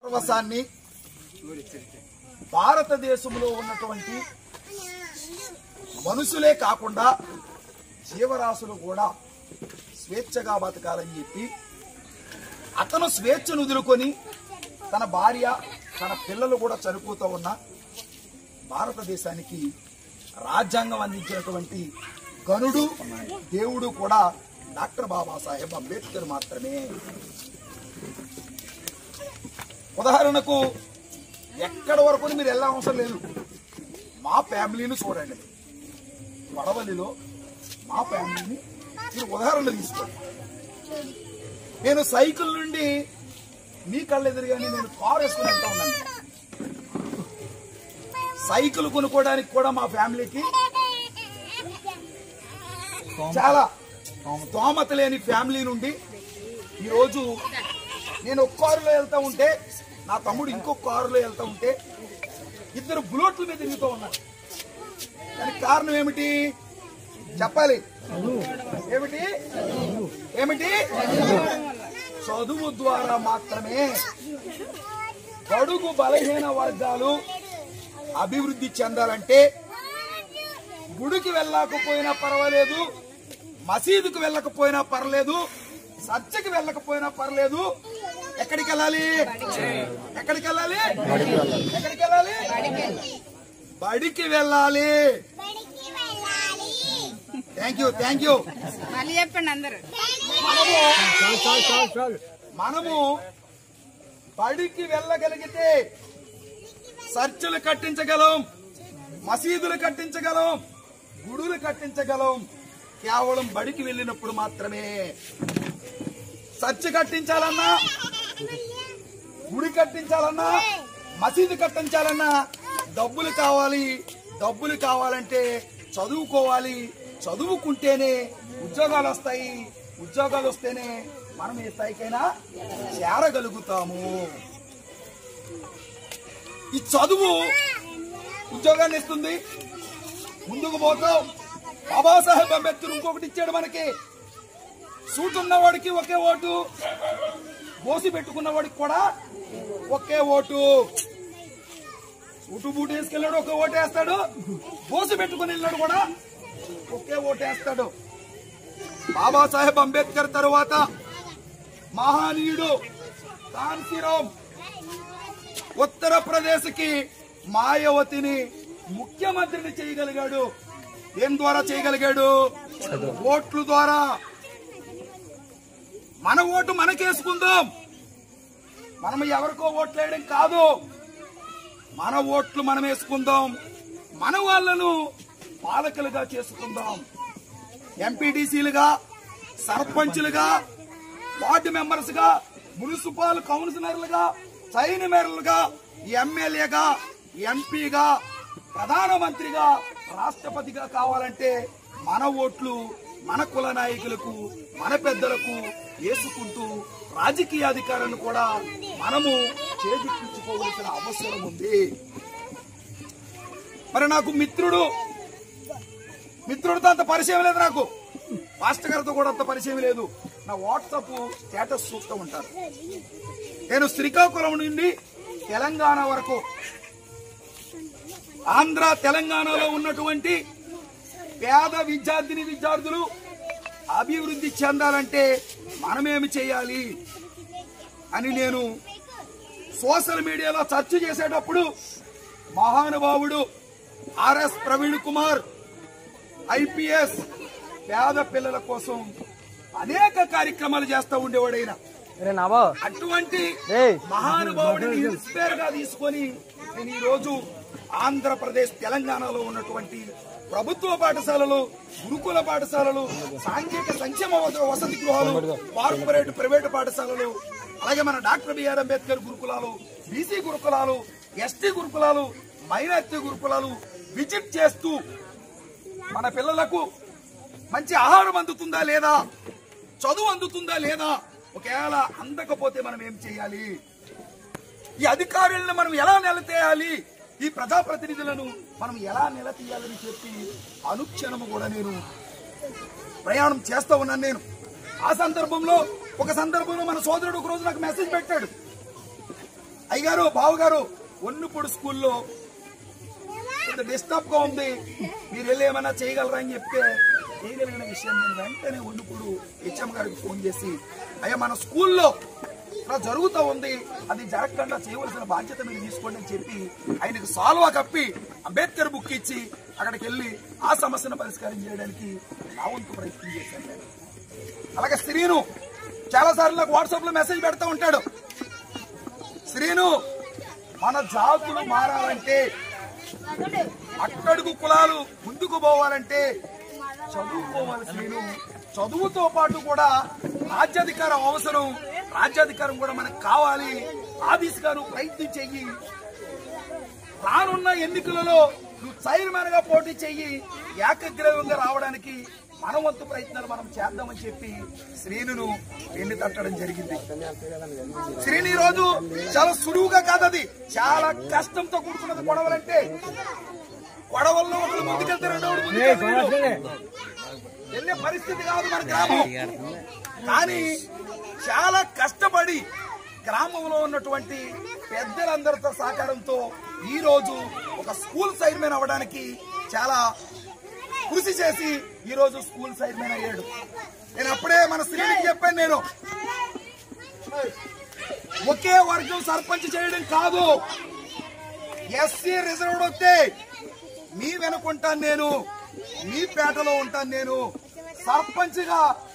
సర్వసాన్ని భారతదేశంలో ఉన్నటువంటి మనుషులే కాకుండా జీవరాశులు కూడా స్వేచ్ఛగా బతకాలని చెప్పి అతను స్వేచ్ఛను వదులుకొని తన భార్య తన పిల్లలు కూడా చనిపోతూ ఉన్న భారతదేశానికి రాజ్యాంగం అందించినటువంటి గనుడు దేవుడు కూడా డాక్టర్ బాబాసాహెబ్ అంబేద్కర్ మాత్రమే. ఉదాహరణకు ఎక్కడి వరకు మీరు వెళ్ళే అవసరం లేదు. మా ఫ్యామిలీని చూడండి. వడవల్లిలో మా ఫ్యామిలీని మీరు ఉదాహరణ తీసుకోండి. నేను సైకిల్ నుండి మీ కళ్ళు ఎదురుగానే నేను కారు వేసుకుని వెళ్తా ఉన్నాను. సైకిల్ కొనుక్కోవడానికి కూడా మా ఫ్యామిలీకి చాలా స్తోమత లేని ఫ్యామిలీ నుండి ఈరోజు నేను ఒక కారులో వెళ్తా ఉంటే నా తమ్ముడు ఇంకొక కారులో వెళ్తా ఉంటే ఇద్దరు బుల్లెట్ల మీద తిరుగుతూ ఉన్నారు. దానికి కారణం ఏమిటి చెప్పాలి? ఏమిటి ఏమిటి చదువు ద్వారా మాత్రమే బడుగు బలహీన వర్గాలు అభివృద్ధి చెందాలంటే గుడికి వెళ్ళకపోయినా పర్వాలేదు, మసీదుకు వెళ్ళకపోయినా పర్లేదు, చర్చికి వెళ్ళకపోయినా పర్లేదు. ఎక్కడికి వెళ్ళాలి? ఎక్కడికి వెళ్ళాలి? ఎక్కడికి వెళ్ళాలి? బడికి వెళ్ళాలి. Thank you, thank you. చెప్పండి అందరూ. మనము బడికి వెళ్ళగలిగితే చర్చిలు కట్టించగలం, మసీదులు కట్టించగలం, గుడులు కట్టించగలం. కేవలం బడికి వెళ్ళినప్పుడు మాత్రమే. చర్చి కట్టించాలన్నా, గుడి కట్టించాలన్నా, మసీదు కట్టించాలన్నా డబ్బులు కావాలి. డబ్బులు కావాలంటే చదువుకోవాలి. చదువుకుంటేనే ఉద్యోగాలు వస్తాయి. ఉద్యోగాలు వస్తేనే మనం ఏ స్థాయికైనా చేరగలుగుతాము. ఈ చదువు ఉద్యోగాన్ని ఇస్తుంది. ముందుకు పోతాం. బాబాసాహెబ్ అంబేద్కర్ ఇంకొకటి ఇచ్చాడు మనకి. సూట్ ఉన్నవాడికి ఒకే ఓటు, బోసి పెట్టుకున్న వాడికి కూడా ఒకే ఓటు. సూటు బూటు వేసుకెళ్ళాడు ఒకే ఓటు వేస్తాడు, బోసి పెట్టుకుని వెళ్ళాడు కూడా ఒకే ఓటు వేస్తాడు. బాబాసాహెబ్ అంబేద్కర్ తరువాత మహనీయుడు కాంతిరామ్ ఉత్తరప్రదేశ్ కి మాయావతిని ముఖ్యమంత్రిని చేయగలిగాడు. ఏం ద్వారా చేయగలిగాడు? ఓట్ల ద్వారా. మన ఓటు మనకేసుకుందాం. మనం ఎవరికో ఓట్లు వేయడం కాదు, మన ఓట్లు మనం వేసుకుందాం. మన వాళ్లను పాలకులుగా చేసుకుందాం. ఎంపీటీసీలుగా, సర్పంచులుగా, వార్డు మెంబర్స్ గా, మున్సిపల్ కౌన్సిలర్లుగా, చైర్మన్లుగా, ఎమ్మెల్యేగా, ఎంపీగా, ప్రధానమంత్రిగా, రాష్ట్రపతిగా కావాలంటే మన ఓట్లు మన కుల నాయకులకు, మన పెద్దలకు వేసుకుంటూ రాజకీయ అధికారాన్ని కూడా మనము చేజిక్కించుకోవలసిన అవసరం ఉంది. మరి నాకు మిత్రుడితో అంత పరిచయం లేదు. నాకు మాస్టర్ గారితో కూడా అంత పరిచయం లేదు. నా వాట్సాప్ స్టేటస్ చూస్తూ ఉంటారు. నేను శ్రీకాకుళం నుండి తెలంగాణ వరకు, ఆంధ్ర తెలంగాణలో ఉన్నటువంటి పేద విద్యార్థులు అభివృద్ధి చెందాలంటే మనమేమి చేయాలి అని నేను సోషల్ మీడియాలో సెర్చ్ చేసేటప్పుడు మహానుభావుడు ఆర్ఎస్ ప్రవీణ్ కుమార్ ఐపీఎస్ పేద పిల్లల కోసం అనేక కార్యక్రమాలు చేస్తూ ఉండేవాడైనా. అటువంటి మహానుభావుడిని ఇన్స్పైర్ గా తీసుకొని నేను ఈ రోజు ఆంధ్రప్రదేశ్ తెలంగాణలో ఉన్నటువంటి ప్రభుత్వ పాఠశాలలు, గురుకుల పాఠశాలలు, సాంఘిక సంక్షేమ వసతి గృహాలు, కార్పొరేట్ ప్రైవేటు పాఠశాలలు, అలాగే మన డాక్టర్ బిఆర్ అంబేద్కర్ గురుకులాలు, బీసీ గురుకులాలు, ఎస్టీ గురుకులాలు, మైనార్టీ గురుకులాలు విజిట్ చేస్తూ మన పిల్లలకు మంచి ఆహారం అందుతుందా లేదా, చదువు అందుతుందా లేదా, ఒకవేళ అందకపోతే మనం ఏం చేయాలి, ఈ అధికారులను మనం ఎలా నిలతేయాలి, ఈ ప్రజాప్రతినిధులను మనం ఎలా నిలతీయాలని చెప్పి అనుక్షణము కూడా నేను ప్రయాణం చేస్తా ఉన్నాను. నేను ఒక సందర్భంలో మన సోదరుడు ఒక రోజు నాకు మెసేజ్ పెట్టాడు. అయ్యగారు బావగారు ఒన్నుపూడి స్కూల్లో కొంత డిస్టర్బ్ గా ఉంది, మీరు వెళ్ళి ఏమైనా చేయగలరా అని చెప్తే చేయగలిగిన విషయం నేను వెంటనే ఒన్నుపూడు హెచ్ఎం గారికి ఫోన్ చేసి, అయ్యా మన స్కూల్లో ఇలా జరుగుతూ ఉంది, అది జరగకుండా చేయవలసిన బాధ్యత మీరు తీసుకోండి అని చెప్పి ఆయనకు సాల్వా కప్పి అంబేద్కర్ బుక్ ఇచ్చి అక్కడికి వెళ్ళి ఆ సమస్యను పరిష్కారం చేయడానికి నా వంతు ప్రయత్నం చేశాను. అలాగే శ్రీను చాలా సార్లు నాకు వాట్సాప్ లో మెసేజ్ పెడతా ఉంటాడు, శ్రీను మన జాతులు మారాలంటే, అట్టడుగు కులాలు ముందుకు పోవాలంటే చదువుకోవాలి శ్రీను, చదువుతో పాటు కూడా రాజ్యాధికారం అవసరం, రాజ్యాధికారం కూడా మనకు కావాలి, ఆ దిశగా నువ్వు ప్రయత్నం చెయ్యి, రానున్న ఎన్నికలలో నువ్వు చైర్మన్ గా పోటీ చెయ్యి, ఏకగ్రీవంగా రావడానికి మన వంతు ప్రయత్నాలు మనం చేద్దామని చెప్పి శ్రీను వెండి తట్టడం జరిగింది. శ్రీని రోజు చాలా సులువుగా కాదు, అది చాలా కష్టంతో కూడుకున్నది. గొడవలంటే గొడవల్లో ఒకరు ముందుకెళ్తే రెండోడు వెళ్ళే పరిస్థితి కాదు మన గ్రామం. కానీ చాలా కష్టపడి గ్రామంలో ఉన్నటువంటి పెద్దలందరితో సహకారంతో ఈ రోజు ఒక స్కూల్ చైర్మన్ అవ్వడానికి చాలా కృషి చేసి ఈ రోజు స్కూల్ చైర్మన్ అయ్యాడు. నేను అప్పుడే మన శ్రీనికి చెప్పాను, నేను ఒకే వర్గం సర్పంచ్ చేయడం కాదు, ఎస్సీ రిజర్వ్డ్ వస్తే మీ వెనుకుంటాను నేను, మీ పేటలో ఉంటాను నేను, సర్పంచ్ గా